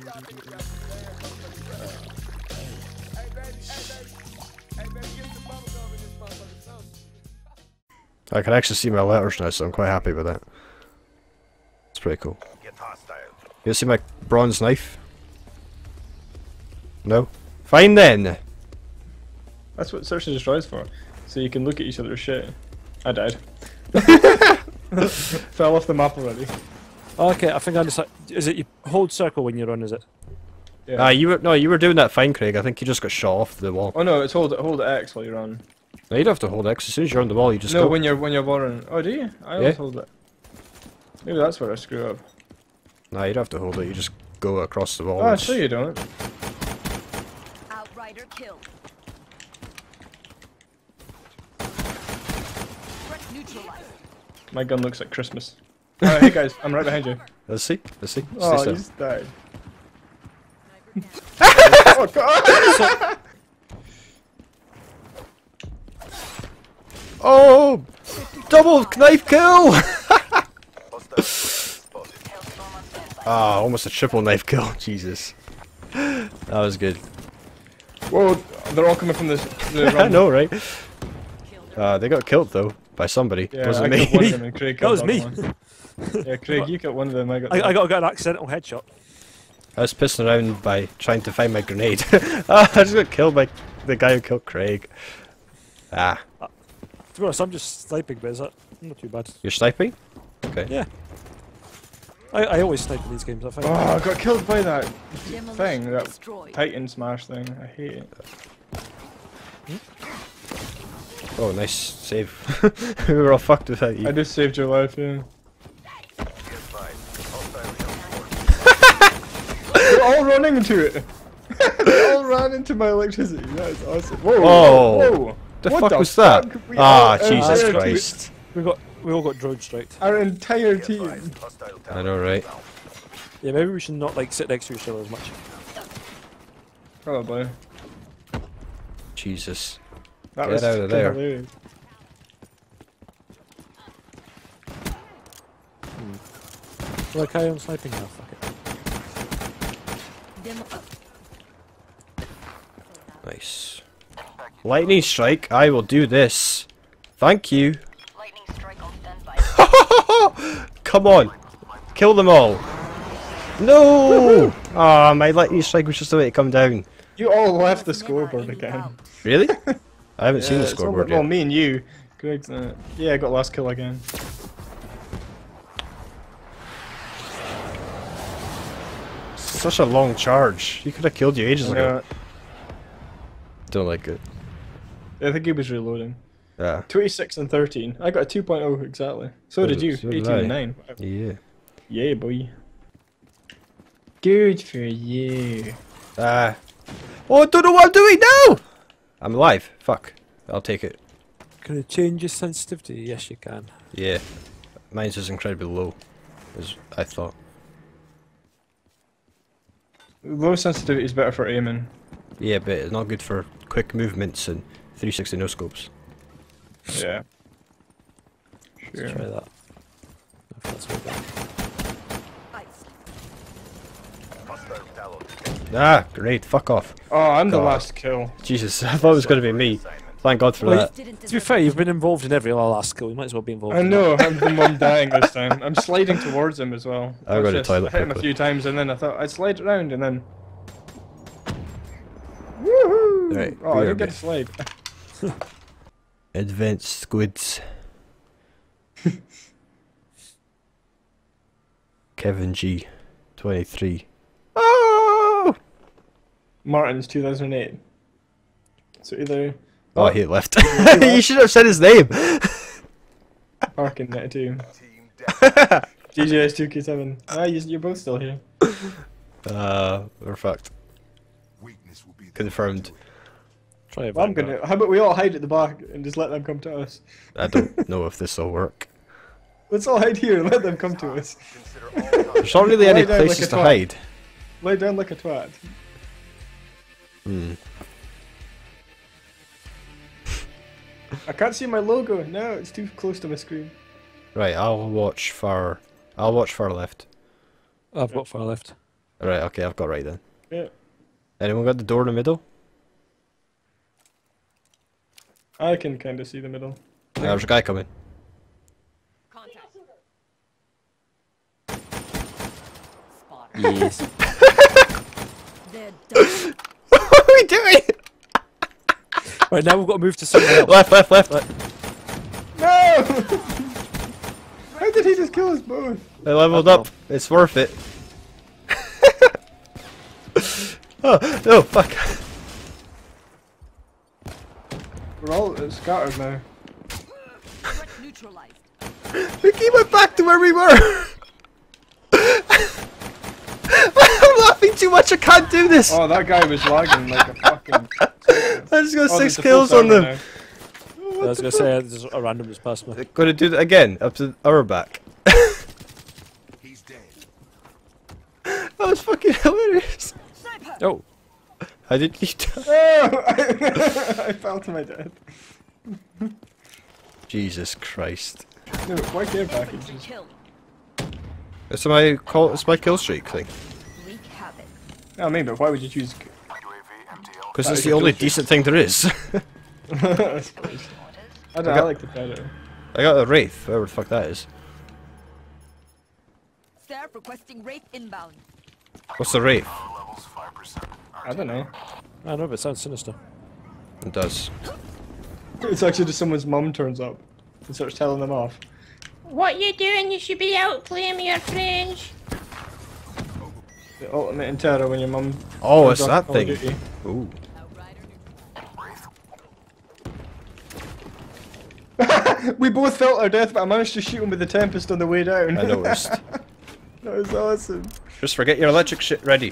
I can actually see my letters now, so I'm quite happy with that. It's pretty cool. You see my bronze knife? No? Fine then! That's what Search and Destroy is for. So you can look at each other's shit. I died. Fell off the map already. Oh, okay, I think I understand. Is it you hold circle when you run, is it? Yeah. You were doing that fine, Craig. I think you just got shot off the wall. Oh no, it's hold X while you're on. No, you don't have to hold X. As soon as you're on the wall, you just No, go. when you're running. Oh, do you? I always hold it. Maybe that's where I screw up. Nah, you don't have to hold it. You just go across the wall. Oh, sure you don't. Outrider killed. Neutralized. My gun looks like Christmas. Hey guys, I'm right behind you. Let's see. Let's see. Stay Oh, still. you just died. Oh god! Oh! Double knife kill! Ah, almost a triple knife kill. Jesus. That was good. Whoa, they're all coming from this. I know, right? They got killed though by somebody. Yeah, Wasn't I me. killed one of them and Craig That was killed me. the other one. Yeah, Craig, you got one of them. I got. I got an accidental headshot. I was pissing around by trying to find my grenade. I just got killed by the guy who killed Craig. Ah. To be honest, I'm just sniping, but is that not too bad? You're sniping? Okay. Yeah. I always snipe in these games, I think. Oh, I got killed by that Demolition thing, that destroyed. Titan smash thing. I hate it. Oh, nice save. We were all fucked without you. I just saved your life, yeah. They're all running into it. They all ran into my electricity. That is awesome. Whoa! Oh. Whoa! The What fuck was that? fuck? We Ah, all- Jesus our- Christ. We all got drone striked. Our entire team. I know, right? Yeah, maybe we should not like sit next to each other as much. Probably. Jesus. That Get was out of there. hilarious. Will I carry on sniping now? Fuck it. Demo Nice. Lightning strike, I will do this. Thank you. lightning strike on standby. Come on. Kill them all. No! Ah, my lightning strike was just the way to come down. You all left the scoreboard again. Really? I haven't seen the it's all- scoreboard Well, yet. me and you. Greg's yeah, I got last kill again. Such a long charge. He could have killed you ages ago. Don't like it. I think he was reloading. Yeah. 26 and 13. I got a 2.0 exactly. So did you. So did 18 and I. 9. Yeah. Yeah, boy. Good for you. Oh, I don't know what I'm doing now! I'm alive. Fuck. I'll take it. Can it change your sensitivity? Yes, you can. Yeah. Mine's is incredibly low, as I thought. Low sensitivity is better for aiming. Yeah, but it's not good for quick movements and 360 no scopes. Yeah. Let's try that. If that's what that. Ah, great. Fuck off. Oh, I'm the God. last kill. Jesus, I thought it was going to be me. Thank God for that. To be fair, you've been involved in every last kill. You might as well be involved. I in know, I'm the one dying this time. I'm sliding towards him as well. I'll go to the Just toilet hit him a quickly. few times and then I thought I'd slide around and then... Woohoo! Right, Oh, I BRB. didn't get to slide. Advanced squids. Kevin G. 23. Oh! Martin's 2008. So either... Oh, he left. You should have said his name. Parking net too. DJS 2K7. Ah, you're both still here. We're fucked. Confirmed. Try it. Well, I'm gonna. How about we all hide at the back and just let them come to us? I don't know if this will work. Let's all hide here and let them come to us. There's not really any Lie down like places a to twat. hide. Lay down like a twat. Hmm. I can't see my logo. No, it's too close to my screen. Right, I'll watch far left. I've got far left. Alright, okay, I've got right then. Yeah. Anyone got the door in the middle? I can kind of see the middle. Yeah, there's a guy coming. Contact. Yes. They're done. What are we doing? Right, now we've got to move to somewhere else. Left, left, left. No! How did he just kill us both? I leveled up. It's worth it. Oh, no, fuck. We're all scattered now. Threat neutralized. We went back to where we were. I'm laughing too much, I can't do this. Oh, that guy was lagging like a fucking... I just got Oh, 6 there's a full kills on server them. now. I was gonna say there's a random just past me. Gonna do that again, up to our back. He's dead. That was fucking hilarious. Sniper. Oh, How did you die? Oh! I fell to my death. Jesus Christ. No, why care Infantry packages? kill. It's my kill streak thing. Wreak havoc. I mean, but why would you choose... Because That it's is the a only kill streak. decent thing there is. I suppose. I don't know, I like the Predator. I got a Wraith, whatever the fuck that is. Staff requesting Wraith inbound. What's the Wraith? I don't know. I know, but it sounds sinister. It does. It's actually just someone's mum turns up and starts telling them off. What you doing? You should be out playing with your friends. The ultimate in terror when your mum... Oh, turns it's up that Call of thing. Duty. Ooh. We both felt our death, but I managed to shoot him with the Tempest on the way down. I noticed. That was awesome. Just forget your electric shit ready.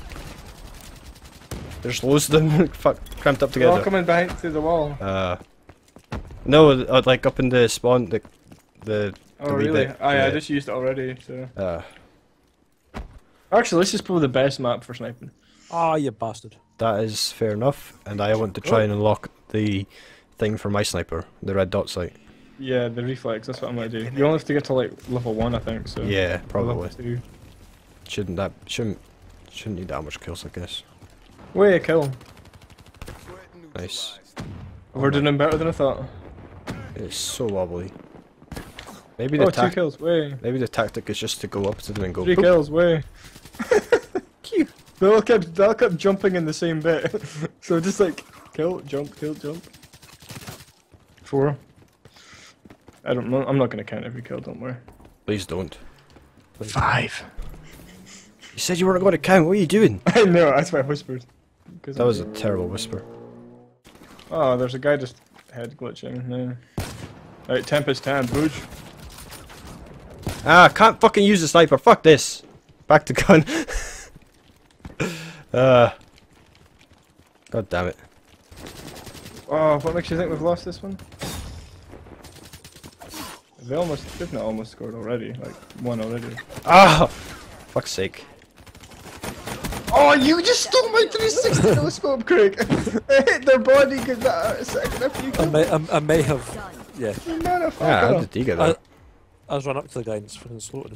There's loads of them fuck, cramped up They're all together. coming behind through the wall. No, like up in the spawn, the Oh, wee really? bit, I yeah. just used it already, so... uh, Actually, this is probably the best map for sniping. Ah, you bastard. that is fair enough, and I want to try and unlock the thing for my sniper, the red dot sight. Yeah, the reflex, that's what I'm gonna do. You only have to get to like level 1, I think, so... Yeah, or probably. level 2. Shouldn't need that much kills, I guess. Way a kill. Nice. We're doing better than I thought. It's so wobbly. Maybe Oh, the 2 kills, way. maybe the tactic is just to go up to them and go. 3 "Boop." kills, way. They all kept jumping in the same bit. So just like, kill, jump, kill, jump. 4. I don't know, I'm not gonna count every kill, don't worry. Please don't. 5. You said you weren't going to count. What are you doing? I know, that's why I whispered. That was a terrible whisper. Oh, there's a guy just head glitching. No. Right, Tempest time, Booge. Ah, I can't fucking use the sniper. Fuck this. Back to gun. God damn it. Oh, what makes you think we've lost this one? They've not almost scored already, like, 1 already. Ah! Fuck's sake. Oh, you just stole my 360 no scope, Craig! I hit their body because a second after you killed me. I may have. Yeah. You motherfucker. Ah, how did he get that? I was run up to the guy and just fucking slaughtered him.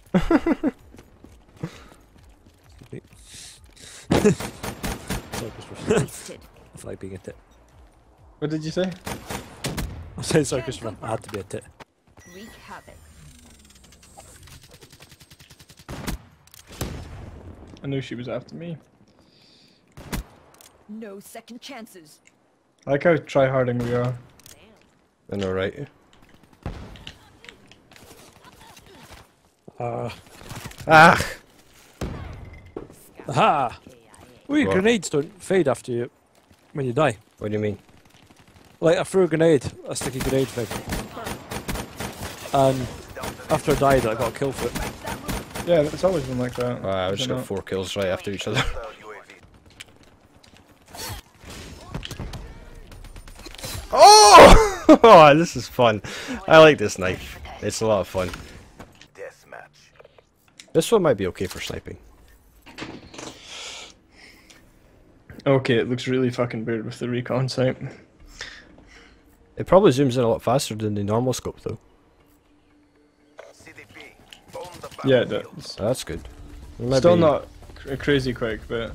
Sorry, Christopher. Wasted. I feel like being a tit. What did you say? I'm saying sorry, Christopher. I had to be a tit. Wreak havoc. I knew she was after me. No second chances. I like how tryharding we are. I know, right? Ah! Aha! Well, What? grenades don't fade after you when you die. What do you mean? Like I threw a grenade, a sticky grenade thing, and after I died, I got a kill for it. Yeah, it's always been like that. I is just it got not? 4 kills right after each other. Oh! Oh, this is fun. I like this knife. It's a lot of fun. This one might be okay for sniping. Okay, it looks really fucking weird with the recon sight. It probably zooms in a lot faster than the normal scope, though. Yeah, it does. That's good. Maybe Still not crazy quick, but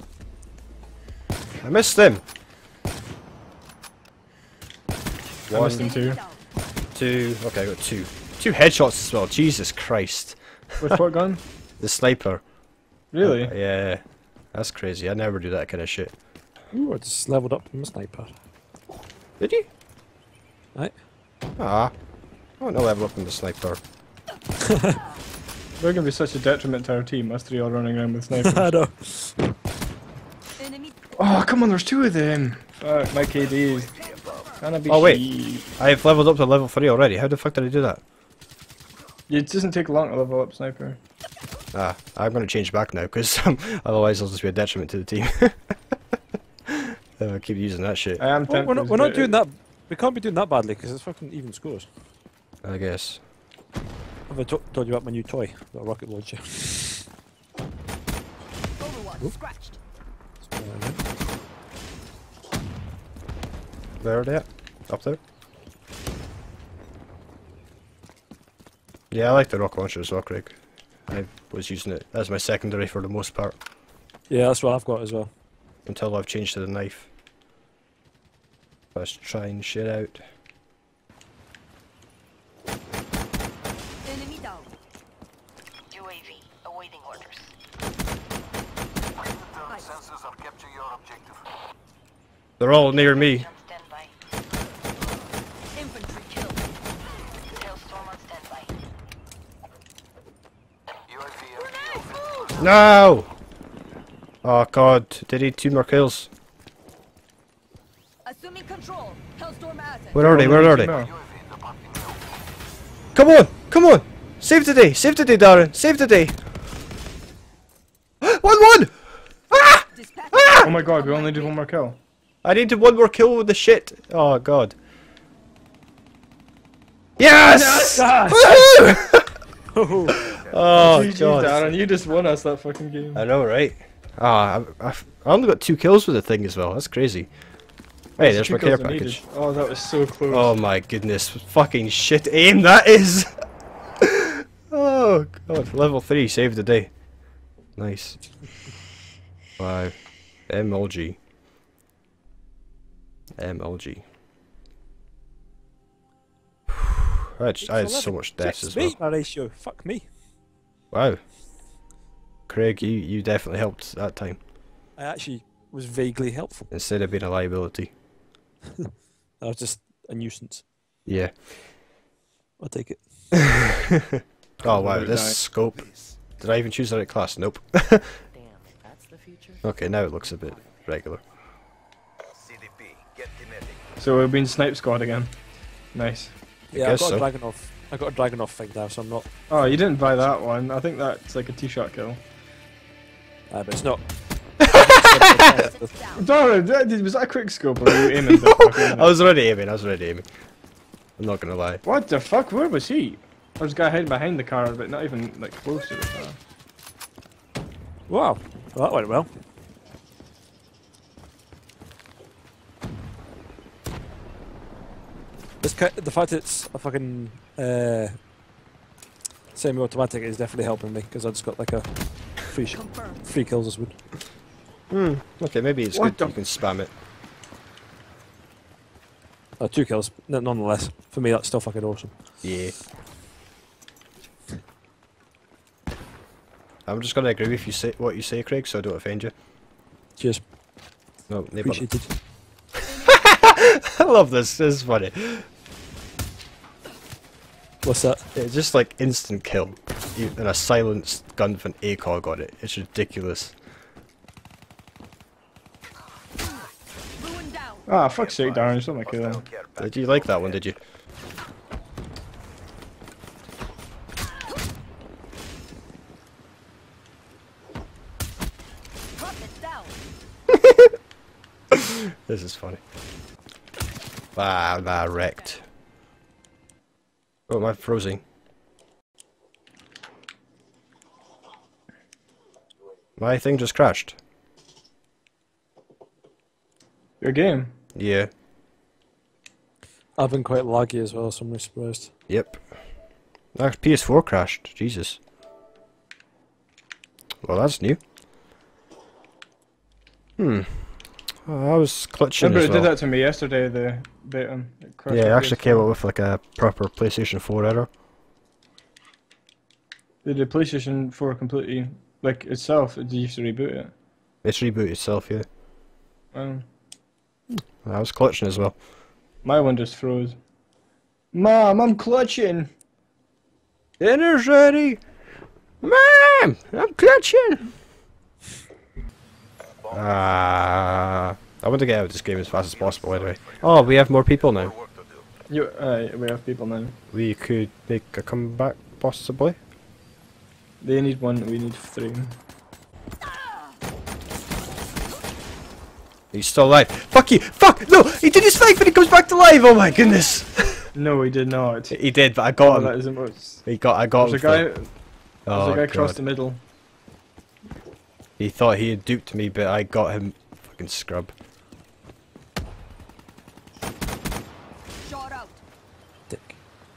I missed him. I missed him too. Two. Okay, I got two. Two headshots as well. Jesus Christ. With what gun? The sniper. Really? Yeah. That's crazy. I never do that kind of shit. Ooh, I just leveled up from a sniper. Did you? Right. Ah. I want to level up in the sniper. They're gonna be such a detriment to our team, us three all running around with snipers. I know. Enemy Oh, come on, there's two of them. Fuck, my KD. Gonna be Oh, wait. shit. I've leveled up to level 3 already. How the fuck did I do that? It doesn't take long to level up sniper. Ah, I'm going to change back now, because otherwise it'll just be a detriment to the team. I keep using that shit, I am Well, tempted. we're not doing that. We can't be doing that badly because it's fucking even scores. I guess. Have I told you about my new toy? The rocket launcher. overwatch scratched. Where are they at? Up there? Yeah, I like the rocket launcher as well, Craig. I was using it as my secondary for the most part, Yeah, that's what I've got as well. until I've changed to the knife. Let's try and shit out. Enemy down. UAV awaiting orders. Sensors have captured your objective. They're all near me. On standby. Infantry kill. Hailstorm on standby. UAV No! Oh god, did he 2 more kills? Assuming control. Hellstorm asset. Where are they? Where are they? No. Come on! Come on! Save the day! Save the day, Darren! Save the day! 1-1! Ah! Dispatch. Oh my god, we only did one more kill. I needed 1 more kill with the shit. Oh god. Yes! Woohoo! Oh GG, god. Darren, you just won us that fucking game. I know, right? Ah, I only got 2 kills with the thing as well. That's crazy. Hey, there's Two my care kills I needed. package. Oh, that was so close. Oh my goodness, fucking shit aim that is! Oh god, level 3 saved the day. Nice. Wow. MLG. MLG. I had so much deaths as well. My ratio. Fuck me. Wow. Craig, you definitely helped that time. I actually was vaguely helpful. Instead of being a liability. I was just a nuisance. Yeah. I'll take it. Oh wow, Really this nice. scope. Did I even choose the right class? Nope. Damn, that's the future. Okay, now it looks a bit regular. CDP, get kinetic. So we've been snipe squad again. Nice. Yeah, I guess got so. a Dragonov. I got a Dragonov thing now, so I'm not. Oh, you didn't buy that one. I think that's like a two-shot kill. But it's not. Down. Darren, was that a quick scope or were you aiming? The fucking I was already aiming, I'm not gonna lie. What the fuck? Where was he? There was a guy hiding behind the car, but not even like close to the car. Wow, well, that went well. The fact it's a fucking semi-automatic is definitely helping me because I just got like a Confirmed. 3 kills this would. Okay, maybe it's What good the- you can spam it. 2 kills, nonetheless. For me, that's still fucking awesome. Yeah. I'm just gonna agree with you say what you say, Craig, so I don't offend you. Cheers, No, no bother. appreciated. I love this. This is funny. What's that? It's just like instant kill, and a silenced gun with an ACOG on it. It's ridiculous. Ruin down. Ah, fuck's sake, Darren, you stole my kill. Hostile care package. Did you like that one? Did you? Rocket down. This is funny. Ah, wrecked. Oh, am I frozen? My thing just crashed. Your game. Yeah. I've been quite laggy as well, so I'm really surprised. Yep. Our PS4 crashed. Jesus. Well, that's new. Oh, I was clutching Remember, as it well. did that to me yesterday. The beta. Yeah, it actually came up with like a proper PlayStation 4 error. Did the PlayStation 4 completely, like itself? Did you have to reboot it? It's rebooted itself, yeah. Um, I was clutching as well. my one just froze. Mom, I'm clutching. Dinner's ready! Mom! I'm clutching! I want to get out of this game as fast as possible anyway. Oh, we have more people now. Work to do. We have people now. We could make a comeback, possibly. They need 1, we need 3. He's still alive. Fuck you! Fuck! No! He did his thing, but he comes back to life! Oh my goodness! No, he did not. He did, but I got him. That is the most. I got There's him. a guy. for- There's Oh, a guy across God. the middle. He thought he had duped me, but I got him. Fucking scrub. Shot out. Dick.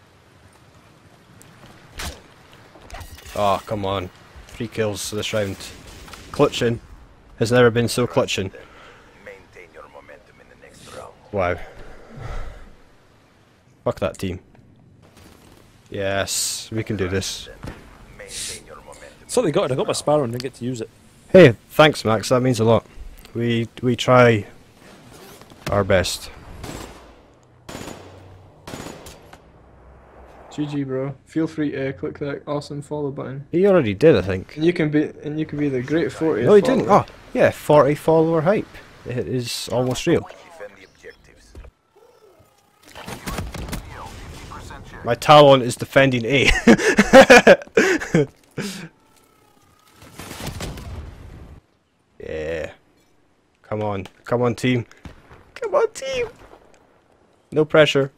Oh, come on. 3 kills this round. Clutching has never been so clutching. Maintain your momentum in the next round. Wow. Fuck that team. Yes, we can do this. Maintain your momentum. So they got it. I got my Sparrow and didn't get to use it. Hey, thanks Max, that means a lot. We try our best. GG, bro. Feel free to click that awesome follow button. He already did, I think. And you can be the great 40th. No, he didn't. follower. Oh, yeah, 40 follower hype. It is almost real. Defend the objectives. Yield 50% share. My talent is defending A. Yeah. Come on team. Come on team. No pressure.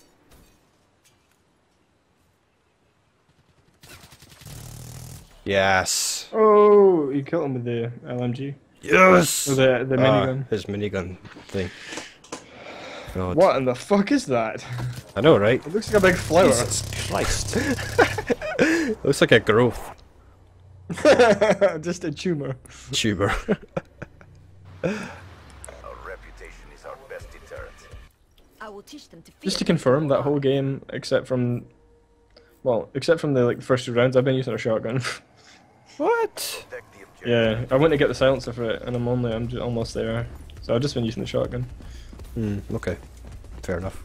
Yes. Oh, you killed him with the LMG. Yes. Or the minigun. His minigun thing. God. What in the fuck is that? I know, right? It looks like a big flower. Jesus Christ. It looks like a growth Just a tumor. tuber. Our reputation is our best deterrent. I will teach them to fear. Just to confirm, that whole game, except from the like first 2 rounds, I've been using a shotgun. What? Protect the objective. Yeah, I went to get the silencer for it, and I'm just almost there. So I've just been using the shotgun. Okay. Fair enough.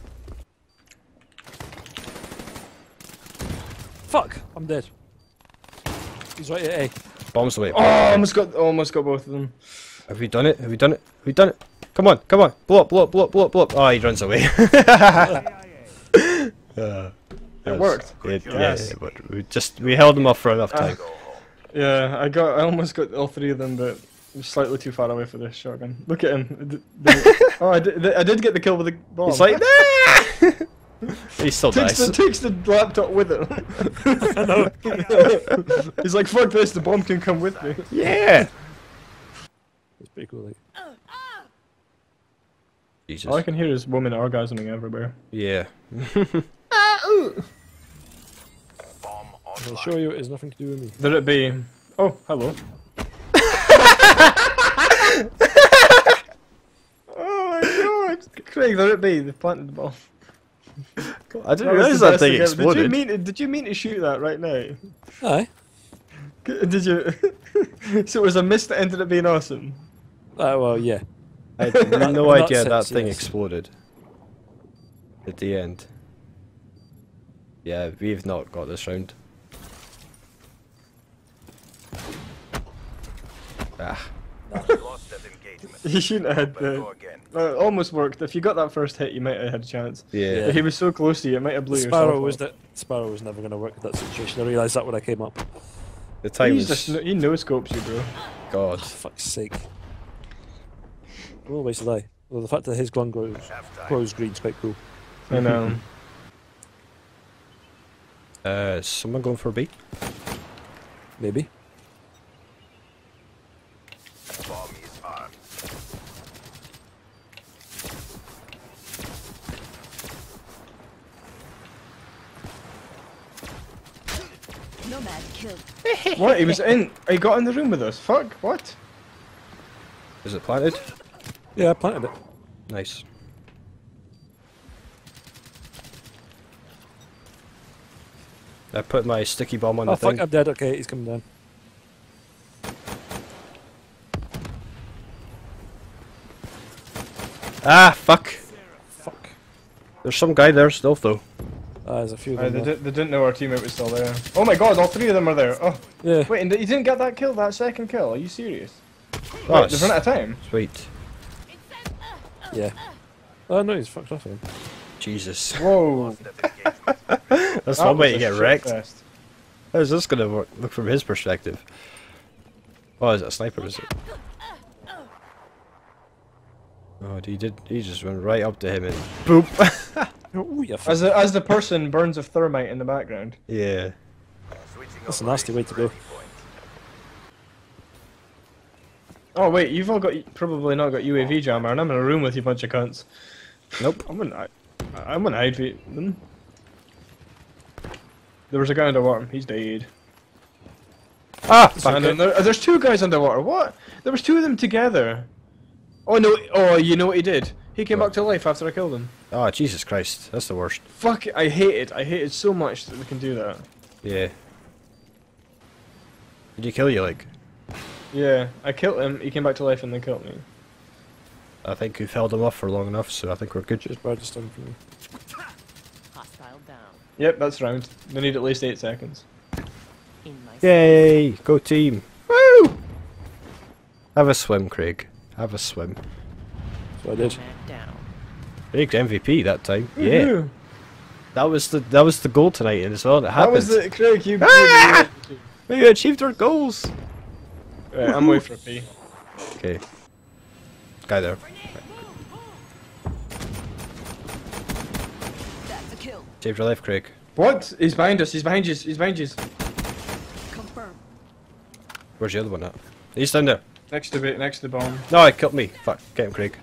Fuck! I'm dead. He's right at A. Bombs away. Oh, I almost got both of them. Have we done it? Have we done it? Have we done it? Come on, come on. Blow up, blow up, blow up, blow up, blow up. Oh, he runs away. It worked. Yes. But we held him off for enough time. Go home. Yeah, I almost got all 3 of them, but I'm slightly too far away for the shotgun. Look at him. Oh, I did get the kill with the bomb. He's like, nah! He still dies. takes the laptop with him. I know. He's like, fuck this, the bomb can come with me. Yeah! It's pretty cool. Like. Jesus. All I can hear is women orgasming everywhere. Yeah. Bomb I'll online. show you it has nothing to do with me. There it be. Oh, hello. Oh my god! Craig, there it be. They planted the bomb. I didn't was realize the that best thing ever. exploded. Did you mean to shoot that right now? Aye. Did you? So it was a miss that ended up being awesome. Well, yeah. I had no in that idea that sense, thing yes. exploded. At the end. Yeah, we've not got this round. Ah. Lost that engagement. You shouldn't have had But the. go again. It almost worked. If you got that first hit, you might have had a chance. Yeah. But he was so close to you, it might have blew Sparrow yourself up. Sparrow was never going to work in that situation. I realised that when I came up. The time He's was... just, he no scopes you, bro. God. Fuck's sake. Well, waste of die. Although the fact that his gun grows green's quite cool. I know. Is someone going for B? Maybe. Bomb is armed. Nomad killed. What? He was in. He got in the room with us. Fuck. What? Is it planted? Yeah, I planted it. Nice. I put my sticky bomb on Oh the fuck, thing. I'm dead. Okay, he's coming down. Ah, fuck. Fuck. There's some guy there still, though. There's a few of They, them there. they didn't know our teammate was still there. Oh my god, all three of them are there. Oh, Yeah. wait, and you didn't get that kill, that second kill? Are you serious? Oh, Wait, they've run out of time. sweet. Yeah. Oh no, he's fucked off again. Jesus. Whoa. That's That one way was to a get shit wrecked. fest. How's this gonna work? Look from his perspective. Oh, is it a sniper, is it? Oh, he just went right up to him and boop. Oh, you As the person burns of thermite in the background. Yeah. That's a nasty way to go. Oh wait, you've all got probably not got UAV jammer, and I'm in a room with you bunch of cunts. Nope. I'm gonna hide them. There was a guy underwater. He's dead. Ah, fuck And it. then there's two guys underwater. What? There was two of them together. Oh no! Oh, you know what he did? He came What? back to life after I killed him. Oh, Jesus Christ. That's the worst. Fuck! I hate it. I hate it so much that we can do that. Yeah. Did he kill you, like? Yeah, I killed him. He came back to life and then killed me. I think we've held him off for long enough, so I think we're good. Just bad just done for me. Hostile down. Yep, that's round. They need at least 8 seconds. In my Yay! Go team! Woo! Have a swim, Craig. Have a swim. That's what I did. Nomad down. Craig MVP that time. Yeah. Woohoo. That was the goal tonight as well. It That happened. was the Craig. You. Ah! We achieved our goals. Right, I'm waiting for a pee. Okay. Guy there. That's a kill. Saved your life, Craig. What? He's behind us. He's behind you. He's behind you. Confirm. Where's the other one at? He's down there. Next to it. Next to the bomb. No, he killed me. Fuck. Get him, Craig.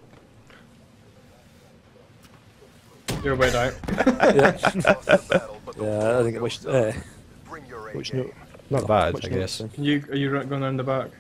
You're way out. Yeah. Yeah, I think it was. Bring your Which A-game. note? Not bad, Which I note, guess. then? Are you going around the back?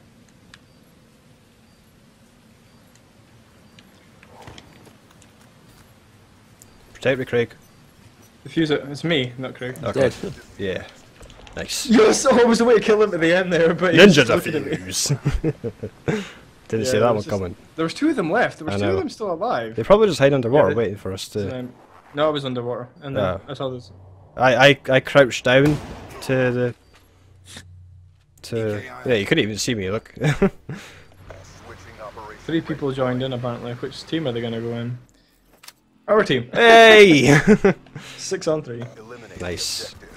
Protect me, Craig. Defuse it. It's me, not Craig. Okay. Dead. Yeah. Nice. Yes, I was the way to kill him at the end there, but he was Ninja just looking at me. defuse. Didn't Yeah, see it that was one just- coming. There was 2 of them left. There was I 2 of know. them still alive. They probably just hide underwater Yeah, waiting for us to. No, I was underwater, and then Oh. I saw this. I crouched down to the. To. Yeah, you couldn't even see me, look. Switching operation. 3 people joined in apparently. Which team are they gonna go in? Our team. Hey! 6 on 3. Eliminate Nice. the objective.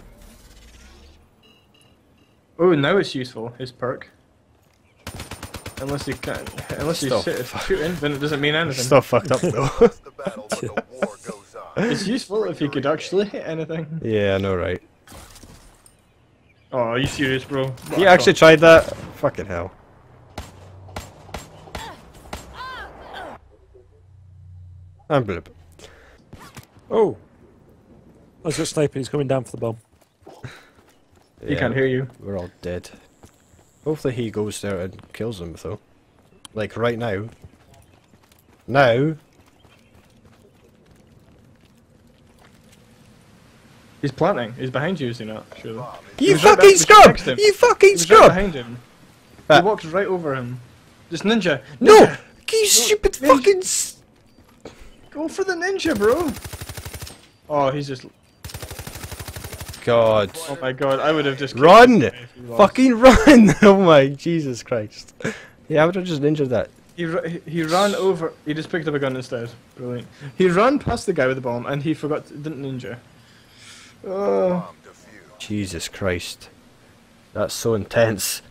Oh, now it's useful. His perk. Unless you can, unless you Still. shooting, then it doesn't mean anything. Still fucked up though. It's the battle, but the war goes on. It's useful if you could actually hit anything. Yeah, I know, right? Oh, are you serious, bro? You actually tried that? Fucking hell. I'm blip. Oh! Let's get sniper, he's coming down for the bomb. He can't hear you. We're all dead. Hopefully he goes there and kills them though. Like right now. Now. He's planting. He's behind you, is he not? Surely. You was right fucking was scrub! next to him. You fucking He was right scrub! behind him. Ah. He walked right over him. Just ninja. No! Ninja! You stupid ninja. fucking Go for the ninja, bro! Oh, he's just. God. Oh my god, I would have just. killed Run! him if he lost. Fucking run! Oh my Jesus Christ. Yeah, I would have just ninja that. He ran over. He just picked up a gun instead. Brilliant. He ran past the guy with the bomb and he forgot. Didn't ninja. Oh. Bomb defused. Jesus Christ. That's so intense.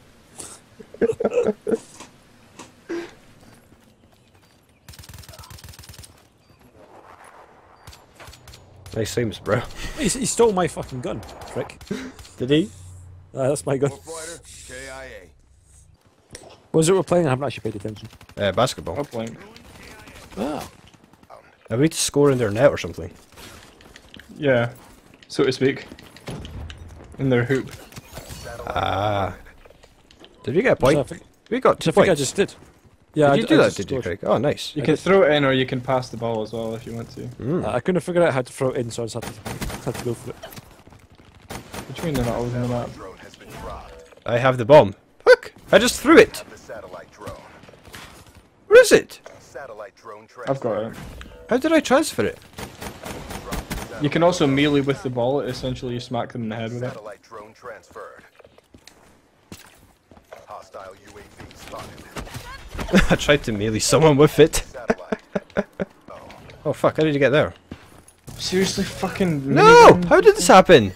Nice aims, bro. He stole my fucking gun, prick. Did he? That's my gun. Fighter, KIA. What was it we're playing? I haven't actually paid attention. Basketball. Uplink. Ah. Are we to score in their net or something? Yeah, so to speak. In their hoop. Ah. Did we get a So I point? think, We got so 2 I think I points. just did. Yeah, Did you do that, just did you, scored. Craig? Oh, nice. You can throw it in or you can pass the ball as well if you want to. I couldn't figure out how to throw it in, so I just had to go for it. What do you mean they're not always on the map? Drone has been dropped. I have the bomb. Fuck! I just threw it! The satellite drone. Where is it? Satellite drone I've got it. How did I transfer it? You can also melee with the ball, essentially you smack them in the head with it. Satellite drone transferred. Hostile UAV spotted. I tried to melee someone with it. Satellite. Oh fuck, how did you get there? Seriously, fucking No! minigun? How did this happen?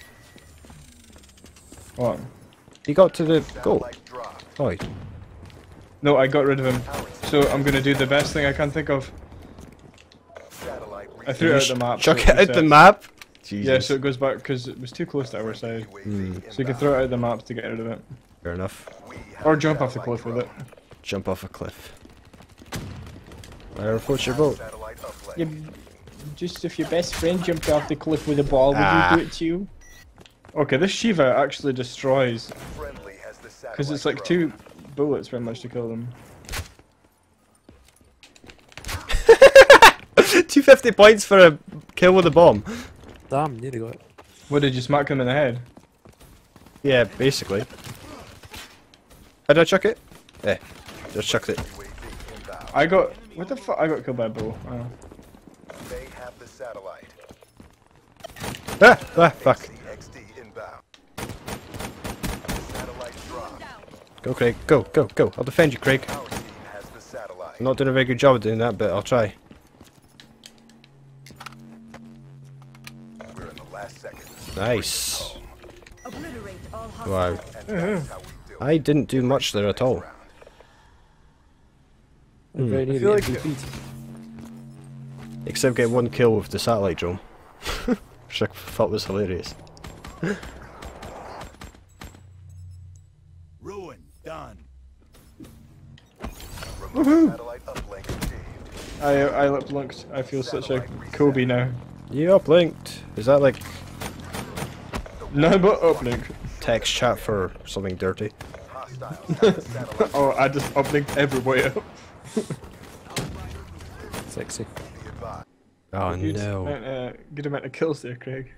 What? He got to the goal. Satellite dropped. Oh, No, I got rid of him. So I'm gonna do the best thing I can think of. Satellite I threw it out the map. chuck so it out the resets. map? Yeah, Jesus. so it goes back because it was too close to our side. UAV So you can throw it out the map to get rid of it. Fair enough. Or jump off the cliff with it. Jump off a cliff. Fire approach your boat. Satellite uplink. Just if your best friend jumped off the cliff with a ball, would Ah. you do it too? Okay, this Shiva actually destroys Friendly has the satellite because it's like drone. 2 bullets very much to kill them. 250 points for a kill with a bomb. Damn, nearly got it. What, did you smack them in the head? Yeah, basically. How did I chuck it? Eh, just chucked it. UAV inbound. I got... What the fuck? I got killed by a bull. Oh. They have the satellite. Fuck. CXD inbound. Satellite dropped. Go, Craig. Go, go, go. I'll defend you, Craig. Our team has the satellite. I'm not doing a very good job of doing that, but I'll try. We're in the last second. Nice. Obliterate all hostile. Wow. And that's how we do it. I didn't do much there at all. I'm very near feel the like- MVP. Except get 1 kill with the satellite drone. Which I thought was hilarious. Ruin done. Remote satellite uplink achieved. I lip-lunked. I feel such a Kobe now. You uplinked. Is that like No, but uplink. text chat for something dirty? Hostile have the satellite. Oh, I just uplinked everywhere. Sexy. Be advised. Oh no. Good amount of kills there, Craig.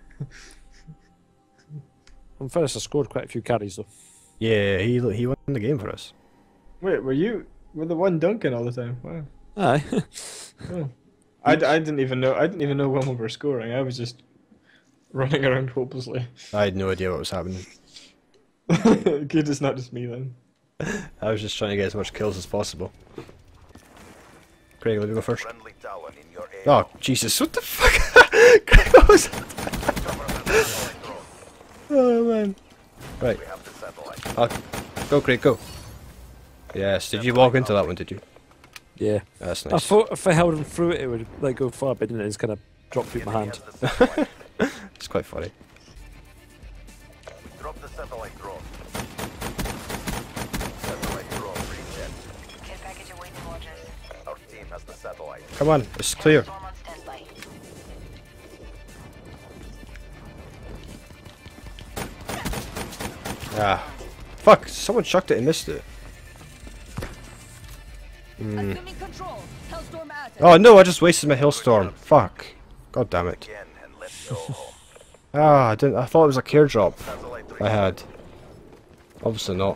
I'm finished. I scored quite a few carries though. Yeah, he won the game for us. Wait, were the one dunking all the time? Wow. Aye. Oh. I didn't even know. I didn't even know when we were scoring. I was just running around hopelessly. I had no idea what was happening. Good, it's not just me then. I was just trying to get as much kills as possible. Craig, let me go first. Friendly Talon in your air. Oh, Jesus, what the fuck? Craig, what was that? Oh, man. Right, We have the satellite. go, Craig, go. Yes, did you walk into that one, did you? Yeah. That's I nice. thought if I held him through it, it would like go far, but it didn't. It just kind of dropped through my hand. Has the satellite. It's quite funny. Drop the satellite drone. Satellite drone reset. Care package awaiting orders. Our team has the satellite. Come on, it's clear. Storm on standby. Ah. Fuck, someone chucked it and missed it. Assuming control. Hellstorm attack. Oh no, I just wasted my hailstorm. Fuck. God damn it. Again and let go. Ah, I didn't. I thought it was a care drop. Satellite I had. Obviously not.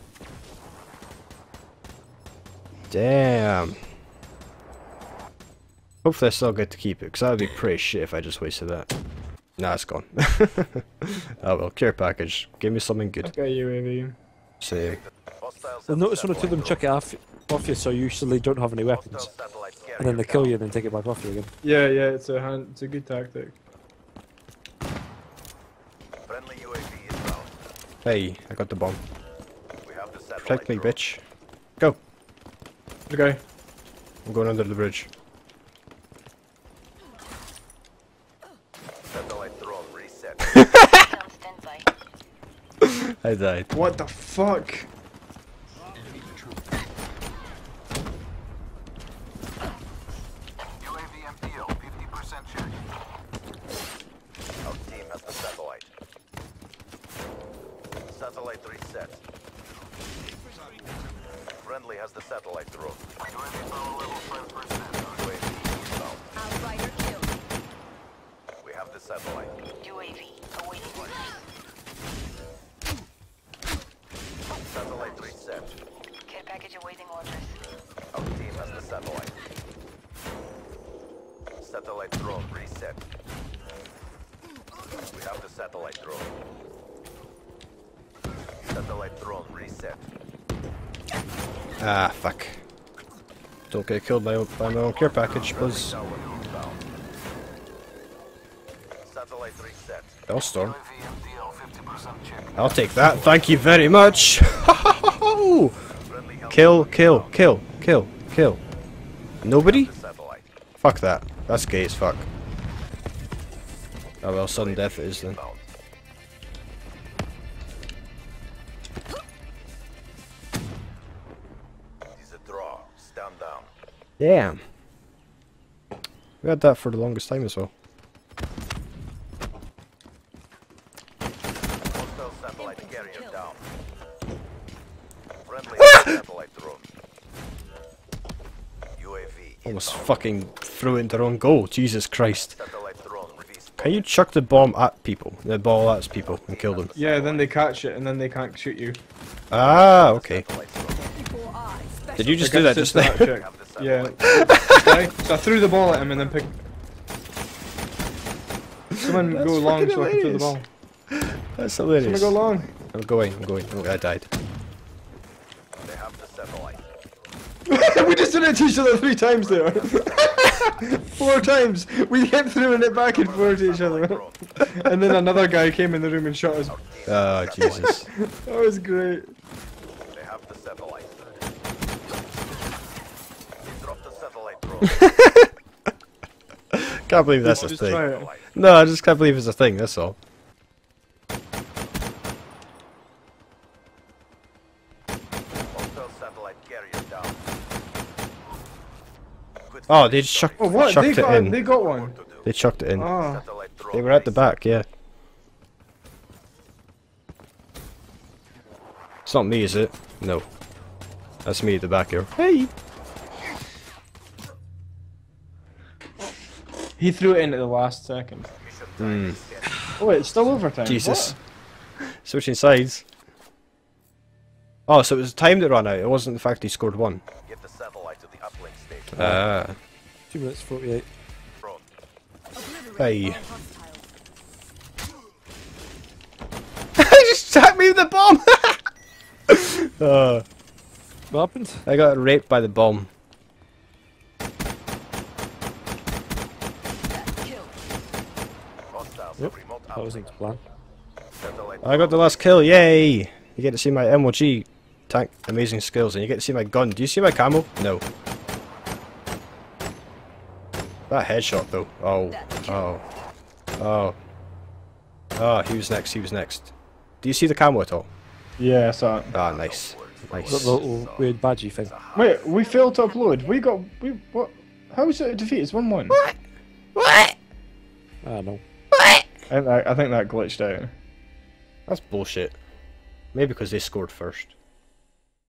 Damn. Hopefully I still get to keep it, because that would be pretty shit if I just wasted that. Nah, it's gone. Oh well, care package. Give me something good. Okay, UAV. Same. Hostiles I have noticed when I took them, satellite chuck it off you, so you usually don't have any drone. weapons, Hostile satellite and then they carrier kill down. you and then take it back off you again. Yeah, it's a good tactic. Friendly UAV inbound. Hey, I got the bomb. We have the satellite Protect me, drone. bitch. Go. Okay. I'm going under the bridge. Satellite drone reset. On standby. I died. What the fuck? UAV MPO 50% check. Our team has the satellite. Satellite reset. Friendly has the satellite drone. Outrider killed. We have the satellite. UAV awaiting orders. Satellite reset. Care package awaiting orders. Our team has the satellite. Satellite drone reset. We have the satellite drone. Satellite drone reset. Ah, fuck. Don't get killed by my own care package, please. Tower inbound. Satellite reset. Hellstorm. I'll take that, thank you very much! Kill, kill, kill, kill, kill. Nobody? Satellite. Fuck that. That's gay as fuck. Oh well, sudden death it is then. Inbound. Is a draw. Stand down. Damn. We had that for the longest time as well. Hostile satellite carrier Kill. down. Friendly satellite drone. UAV. Almost inbound. fucking threw it into their own goal. Jesus Christ. Satellite drone release. Can you chuck the bomb at people? The ball at people and kill them? Yeah, then they catch it and then they can't shoot you. Ah, okay. Satellite drone. 54 eyes. Special Did you just I do that guess just it's now? that check. Have the Yeah. satellite. Okay, so I threw the ball at him and then picked. Someone That's go long fucking so I can throw the hilarious. ball. That's Someone hilarious. go long. I'm going, I'm going. Oh, I died. They have the satellite. We just did it to each other 3 times there. 4 times. We kept throwing it back and forth to each other. Drone. And then another guy came in the room and shot us. Oh, Jesus. That was great. They have the satellite. They dropped the satellite drone. Can't believe that's a Just try thing. it. No, I just can't believe it's a thing, that's all. Hostile satellite carrier down. Good Oh, they just Oh what? They chucked it got in. they got one. to do. They chucked it in. Oh. Satellite drone They were at the reset. back, yeah. It's not me, is it? No. That's me at the back here. Hey! He threw it in at the last second. Hmm. Oh wait, it's still overtime. Jesus. What? Switching sides. Oh, so it was the time that ran out. It wasn't the fact he scored one. Get the satellite to the uplink station. Ah. 2 minutes 48. Drone. obliterate Hey. all hostiles. He just attacked me with the bomb! What happened? I got raped by the bomb. Killed. Hostiles Yep, have remote that wasn't the uplink. plan. Satellite I got the last kill, yay! You get to see my MOG tank amazing skills, and you get to see my gun. Do you see my camo? No. That headshot though. Oh. Oh. Oh. Oh, he was next, he was next. Do you see the camo at all? Yeah, I saw it. Ah, nice. That Nice. little weird badgy thing. Wait, we failed to upload. We what? How is it a defeat? It's 1-1. What? I don't know. I think that glitched out. That's bullshit. Maybe because they scored first.